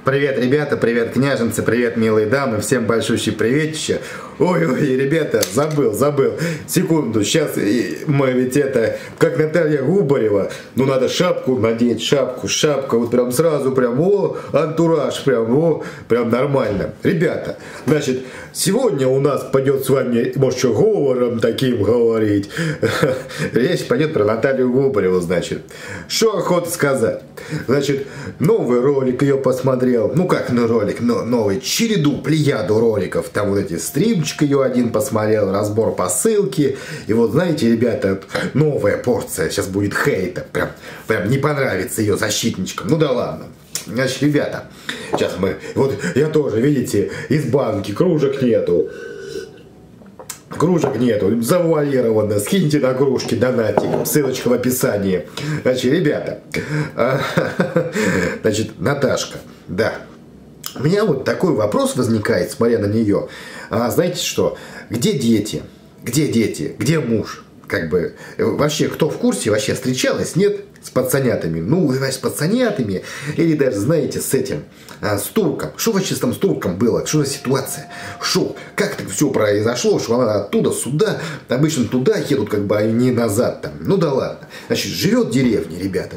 Привет, ребята, привет, княженцы, привет, милые дамы, всем большущий приветище. Ой, ребята, забыл. Секунду, сейчас мы ведь это, как Наталья Губарева, ну надо шапку надеть, шапка, вот прям сразу, антураж, прям нормально. Ребята, значит, сегодня у нас пойдет с вами, может, что говором таким говорить. Речь пойдет про Наталью Губареву, значит. Что охота сказать? Значит, новый ролик ее посмотрел. Ну как ролик, новый, плеяду роликов. Там вот эти стримчик ее один посмотрел, разбор посылки. И вот знаете, ребята, новая порция. Сейчас будет хейта. Прям не понравится ее защитничкам. Ну да ладно. Значит, ребята, сейчас мы, вот я тоже, видите, из банки кружек нету. Кружек нету, завуалировано, скиньте на кружки донатик, ссылочка в описании. Значит, ребята, значит, Наташка, да, у меня вот такой вопрос возникает, смотря на нее. Знаете что, где дети, где муж? Как бы, вообще, кто в курсе, вообще встречалась, нет, с пацанятами? Ну, с пацанятами, или даже, знаете, с этим, с турком. Что вообще там с турком было? Что за ситуация? Как так все произошло, что она оттуда, сюда, обычно туда едут, как бы, а не назад там. Ну да ладно. Значит, живет в деревне, ребята,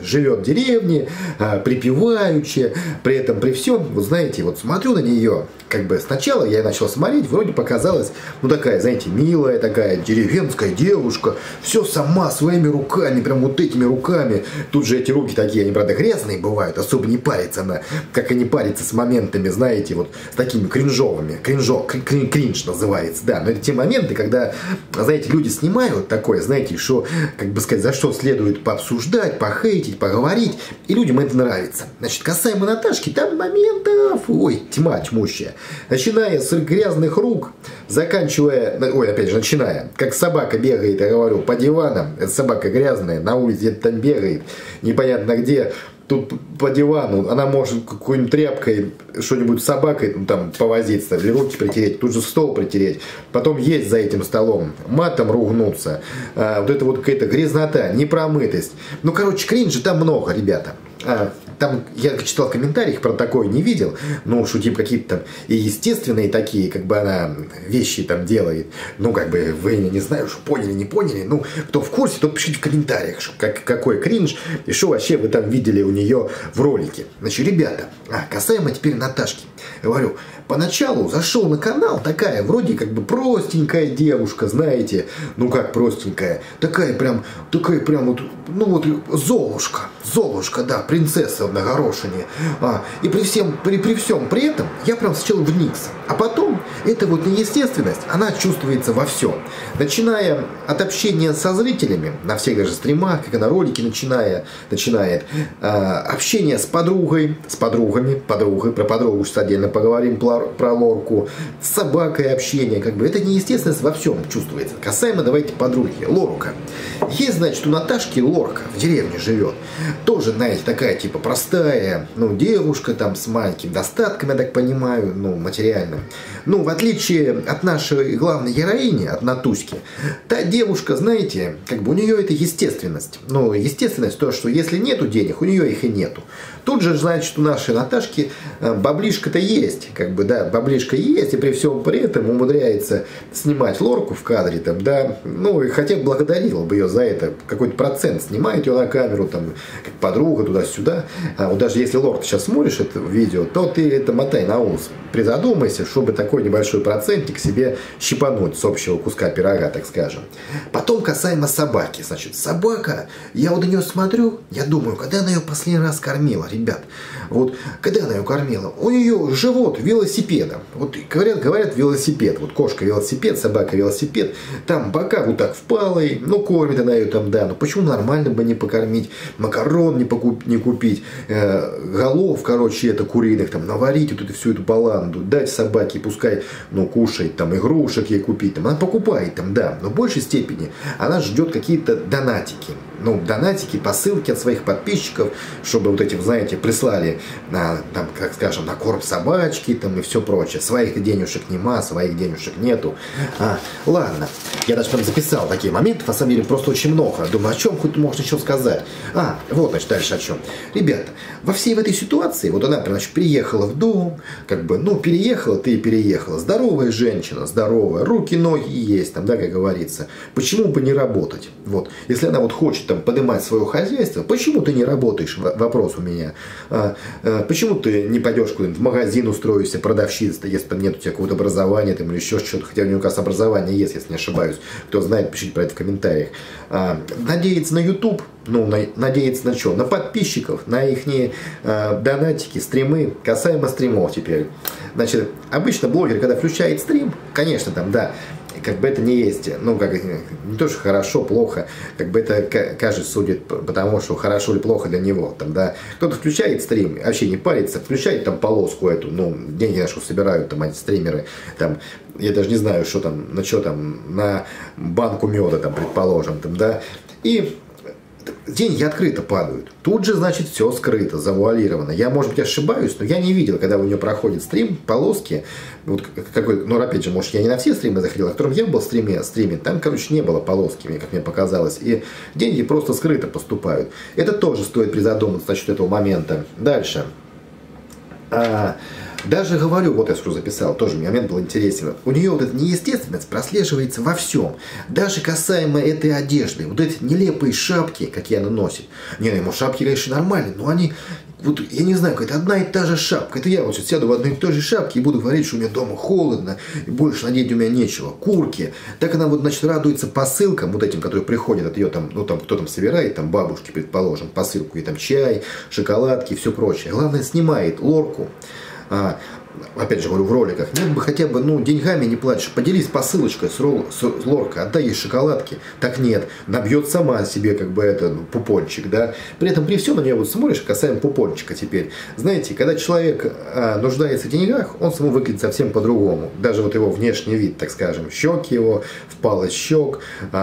припеваючи, при этом, при всем, вот знаете, вот смотрю на нее, как бы, сначала я начал смотреть, вроде показалась, ну, такая, знаете, милая такая деревенская девушка, все сама, своими руками, прям вот этими руками. Тут же эти руки такие, они, правда, грязные бывают, особо не парится она, как и не парится с моментами, знаете, вот с такими кринжовыми, кринж называется, да, но это те моменты, когда, знаете, люди снимают такое, знаете, что, как бы сказать, за что следует пообсуждать, похейтить, поговорить, и людям это нравится. Значит, касаемо Наташки, там моментов, ой, тьма тьмущая, начиная с грязных рук, заканчивая, опять же, начиная, как собака бегает, я говорю, по диванам, эта собака грязная, на улице где-то там бегает, непонятно где, тут по дивану, она может какой-нибудь тряпкой, что-нибудь с собакой, ну, там, повозиться, или руки притереть, тут же стол притереть, потом есть за этим столом, матом ругнуться, вот это вот какая-то грязнота, непромытость. Ну, короче, кринжа там много, ребята. Там я читал в комментариях, про такое не видел, ну, что типа какие-то там и естественные такие, как бы она вещи там делает, ну, как бы вы, не знаю, что поняли, не поняли, ну, кто в курсе, тот пишите в комментариях, что, какой кринж, и что вообще вы там видели у нее в ролике. Значит, ребята, касаемо теперь Наташки, говорю, поначалу зашел на канал, такая вроде как бы простенькая девушка, знаете, ну как простенькая, такая прям вот, ну вот Золушка, да, принцесса на горошине. И при всем при этом я прям сначала вникся. А потом эта вот неестественность, она чувствуется во всем. Начиная от общения со зрителями, на всех даже стримах, как и на ролике начинает, общение с подругами, про подругу сейчас отдельно поговорим, про Лорку, с собакой общение, как бы, это неестественность во всем чувствуется. Касаемо, давайте, подруги, Лорка. Есть, значит, у Наташки Лорка в деревне живет. Тоже, знаете, такая, типа, простая, ну, девушка там с маленьким достатком, я так понимаю, ну, материальным. Ну, в отличие от нашей главной героини, от Натуськи, та девушка, знаете, как бы у нее это естественность. Ну, естественность то, что если нету денег, у нее их и нету. Тут же, значит, у нашей Наташки баблишка-то есть, как бы, да, баблишка есть, и при всем при этом умудряется снимать Лорку в кадре, там, да, ну, и хотя бы благодарила бы ее за это, какой-то процент снимает ее на камеру, там, как подруга, туда-сюда. Вот даже если, Лорка, ты сейчас смотришь это видео, то ты это мотай на ус, призадумайся, чтобы такой небольшой процентик себе щипануть с общего куска пирога, так скажем. Потом касаемо собаки, значит, собака, я вот на нее смотрю, я думаю, когда она ее последний раз кормила, ребят, вот, когда она ее кормила, у нее живот велосипедом, вот, говорят велосипед, вот, кошка велосипед, собака велосипед, там бока вот так впалые, ну, кормит она ее там, да, ну, почему нормально бы не покормить, макарон не купить, голов, короче, это куриных, там, наварить вот эту всю эту баланду, дать собаке, пускай, ну, кушает, там, игрушек ей купить, там, она покупает, там, да, но в большей степени она ждет какие-то донатики. ну, донатики, посылки от своих подписчиков, чтобы вот эти, знаете, прислали на, там, как скажем, на корм собачки там и все прочее. Своих денежек нема, своих денежек нету. Ладно, я даже там записал такие моменты, на самом деле просто очень много. Думаю, о чем хоть можно еще сказать. Вот, значит, дальше о чем. Ребята, во всей этой ситуации, вот она, значит, приехала в дом, как бы, ну, переехала, ты и переехала. Здоровая женщина, здоровая, руки, ноги есть, там, да, как говорится. Почему бы не работать? Вот, если она вот хочет там поднимать свое хозяйство, почему ты не работаешь? Вопрос у меня. Почему ты не пойдешь куда-нибудь в магазин, устроишься, продавщицей, если там нет у тебя какого-то образования там, или еще что-то, хотя у нее, кажется, образование есть, если не ошибаюсь. Кто знает, пишите про это в комментариях. Надеяться на YouTube, ну, надеяться на что? На подписчиков, на их донатики, стримы, касаемо стримов теперь. Значит, обычно блогер, когда включает стрим, конечно, там, да, как бы это не есть, ну, как не то, что хорошо, плохо, как бы это каждый судит потому, что хорошо или плохо для него, там, да, кто-то включает стрим, вообще не парится, включает там полоску эту, ну, деньги на что собирают там эти стримеры, там, я даже не знаю, что там, на банку меда, там, предположим, там, да, и деньги открыто падают. Тут же, значит, все скрыто, завуалировано. Я, может быть, ошибаюсь, но я не видел, когда у нее проходит стрим, полоски. Вот какой, ну, опять же, может, я не на все стримы заходил, а в котором я был стриме, там, короче, не было полоски, как мне показалось. И деньги просто скрыто поступают. Это тоже стоит призадуматься насчет этого момента. Дальше. Даже говорю, вот я что записал, тоже момент был интересен. У нее вот эта неестественность прослеживается во всем. Даже касаемо этой одежды. Вот эти нелепые шапки, какие она носит. Не, ему шапки, конечно, нормальные, но они, вот я не знаю, какая-то одна и та же шапка. Это я вот сейчас сяду в одной и той же шапке и буду говорить, что у меня дома холодно, и больше надеть у меня нечего. Куртки. Так она вот, значит, радуется посылкам, вот этим, которые приходят от ее там, ну там, кто там собирает, там бабушки, предположим, посылку, и там чай, шоколадки, все прочее. Главное, снимает лорку. Опять же говорю, в роликах, нет бы хотя бы, ну, деньгами не платишь, поделись посылочкой с лоркой, отдай ей шоколадки. Так нет, набьет сама себе как бы это, пупончик, да. При этом при всем на нее вот смотришь, касаемо пупончика теперь. Знаете, когда человек нуждается в деньгах, он само выглядит совсем по-другому. Даже вот его внешний вид, так скажем, щеки его, впалость щек,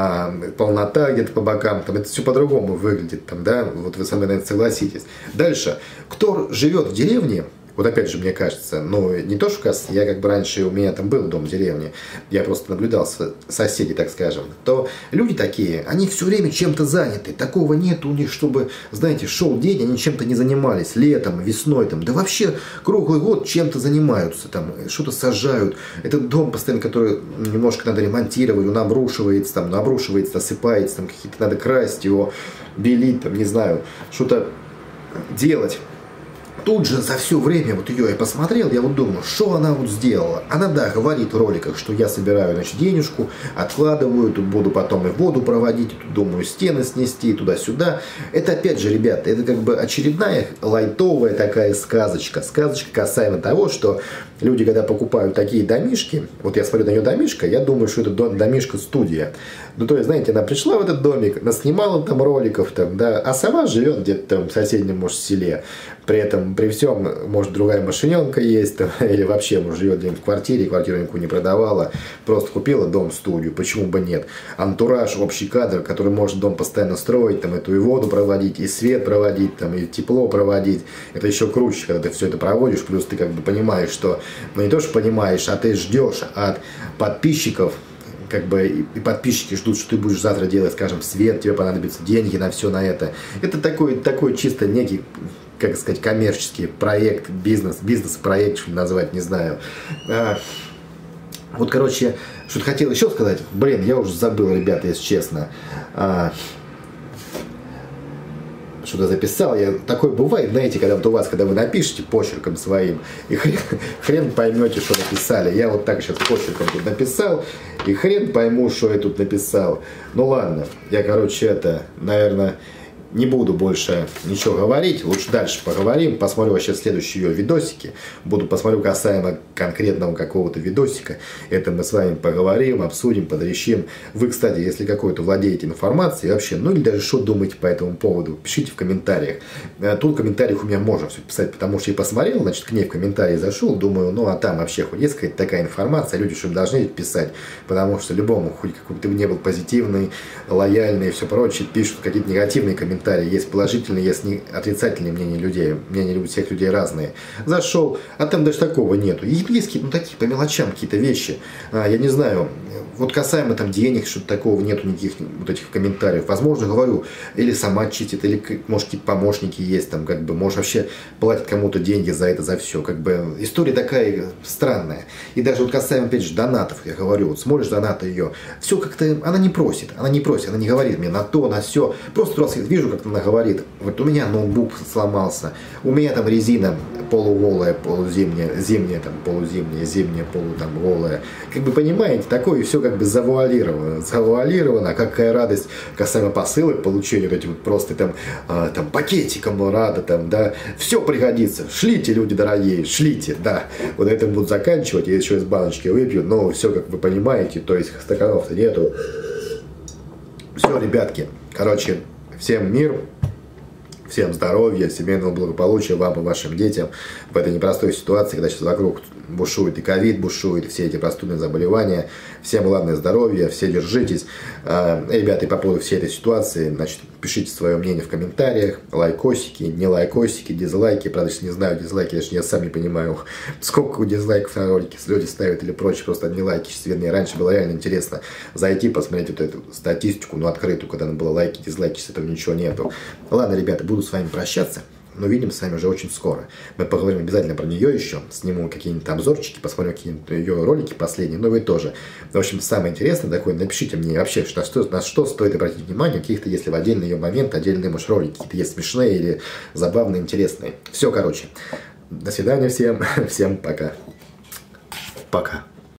полнота где-то по бокам, там это все по-другому выглядит, там, да, вот вы со мной, наверное, согласитесь. Дальше, кто живет в деревне, вот опять же, мне кажется, ну, не то, что я как бы раньше, у меня там был дом в деревне, я просто наблюдал соседей, так скажем, то люди такие, они все время чем-то заняты, такого нет у них, чтобы, знаете, шел день, они чем-то не занимались, летом, весной, там, да вообще круглый год чем-то занимаются, там, что-то сажают, этот дом постоянно, который немножко надо ремонтировать, он обрушивается, там, обрушивается, осыпается, там, какие-то надо красть его, белить, там, не знаю, что-то делать. Тут же за все время вот ее я посмотрел, я вот думаю, что она вот сделала. Она, да, говорит в роликах, что я собираю, значит, денежку, откладываю, тут буду потом и воду проводить, тут думаю стены снести, туда-сюда. Это опять же, ребята, это как бы очередная лайтовая такая сказочка. Сказочка касаемо того, что люди, когда покупают такие домишки, вот я смотрю на ее домишко, я думаю, что это домишко-студия. Ну, то есть, знаете, она пришла в этот домик, наснимала там роликов, там, да, а сама живет где-то там в соседнем, может, селе. При этом, при всем, может, другая машиненка есть, там, или вообще, может, живет где-нибудь в квартире, квартиру никакую не продавала, просто купила дом-студию, почему бы нет. Антураж, общий кадр, который может дом постоянно строить, там, эту и воду проводить, и свет проводить, там, и тепло проводить. Это еще круче, когда ты все это проводишь, плюс ты как бы понимаешь, что, ну, не то, что понимаешь, а ты ждешь от подписчиков, как бы и подписчики ждут, что ты будешь завтра делать, скажем, свет, тебе понадобятся деньги на все на это. Это такой чисто некий, как сказать, коммерческий проект, бизнес-проект, что назвать, не знаю. Вот, короче, что-то хотел еще сказать. Блин, я уже забыл, ребята, если честно. Что-то записал. Такое бывает, знаете, когда вот у вас, когда вы напишете почерком своим, и хрен поймете, что написали. Я вот так сейчас почерком тут написал, и хрен пойму, что я тут написал. Ну ладно, я, короче, наверное, Не буду больше ничего говорить, лучше дальше поговорим. Посмотрю вообще следующие ее видосики. Посмотрю касаемо конкретного какого-то видосика. Это мы с вами поговорим, обсудим, подрешим. Вы, кстати, если какой-то владеете информацией вообще, ну или даже что думаете по этому поводу, пишите в комментариях. Тут в комментариях у меня можно все писать, потому что я посмотрел, значит, к ней в комментарии зашел, думаю, ну а там вообще хоть есть какая-то такая информация, люди что должны писать, потому что любому, хоть какой-то не был позитивный, лояльный и все прочее, пишут какие-то негативные комментарии. Есть положительные, есть отрицательные мнения людей. Мнения всех людей разные. Зашел, а там даже такого нету. Есть какие-то, ну, такие по мелочам какие-то вещи. Я не знаю, вот касаемо там денег, что-то такого нету никаких вот этих комментариев. Возможно, говорю, или сама чистит, или, может, какие-то помощники есть, там, как бы, может, вообще платит кому-то деньги за это, за все. Как бы, история такая странная. И даже вот касаемо, опять же, донатов, я говорю, вот смотришь донаты ее, все как-то, она не просит, она не говорит мне на то, на все. Просто раз вижу, как она говорит, вот у меня ноутбук сломался, у меня там резина полуголая, полузимняя, зимняя, там, полузимняя, зимняя, голая. Как бы, понимаете, такое все как бы завуалировано, какая радость касаемо посылок, получения вот этих вот просто там пакетиком рада, там, да, все пригодится, шлите, люди дорогие, шлите, да, вот это будут заканчивать, я еще из баночки выпью, но все, как вы понимаете, то есть стаканов-то нету. Все, ребятки, короче, всем мир, всем здоровья, семейного благополучия вам и вашим детям в этой непростой ситуации, когда сейчас вокруг бушует и ковид, бушует все эти простудные заболевания. Всем главное здоровья, все держитесь. Ребята, и по поводу всей этой ситуации, значит, пишите свое мнение в комментариях, лайкосики, не лайкосики, дизлайки. Правда, не знаю, дизлайки, я сам не понимаю, сколько дизлайков на ролике люди ставят или прочее, просто одни лайки. Вернее, раньше было реально интересно зайти, посмотреть вот эту статистику, ну, открытую, когда было лайки, дизлайки, с этого ничего нету. Ладно, ребята, буду с вами прощаться. Но увидимся с вами уже очень скоро. Мы поговорим обязательно про нее еще. Сниму какие-нибудь обзорчики, посмотрим какие-нибудь ее ролики последние. Но вы тоже. В общем, самое интересное такое, напишите мне вообще, на что стоит обратить внимание. Каких-то, если в отдельные ее моменты, отдельные, может, ролики какие-то есть смешные или забавные, интересные. Все, короче. До свидания всем. Всем пока. Пока.